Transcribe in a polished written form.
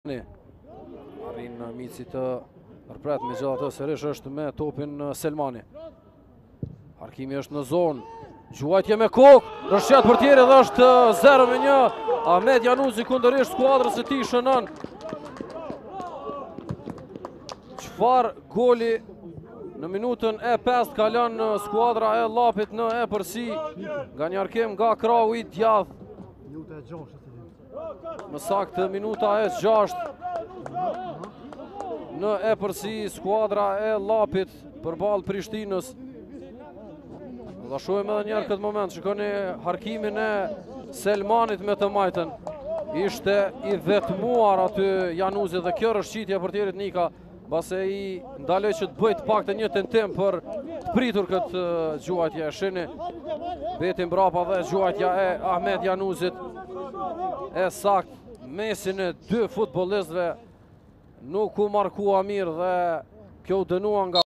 Arrin Mici të përpret me gjitha të sërish është me topin Selmani. Arkimi është në zonë, gjuajtje me kokë, rëshqet për tjeri dhe është 0-1. Ahmed Januzi kundërisht skuadrës e ti shënën. Qfar goli në minutën e 5 kalon skuadra e Llapit në e përsi nga një arkim nga krahu i djath. Më saktë minuta e 6 në e përsi skuadra e Llapit përballë Prishtinës. Dhe shohim edhe njerë këtë moment, shikoni harkimin e Selmanit me të majtën. Ishte i vetmuar aty Januzi dhe kjo rëshqitje për tjerit Nika, base i ndaloj që të bëjt pak të një tentim për të pritur këtë gjuajtje. Shini betin brapa dhe gjuajtja e Ahmed Januzit e sakt mesin e dy futbolistëve nuk u markua mirë dhe kjo u dënua nga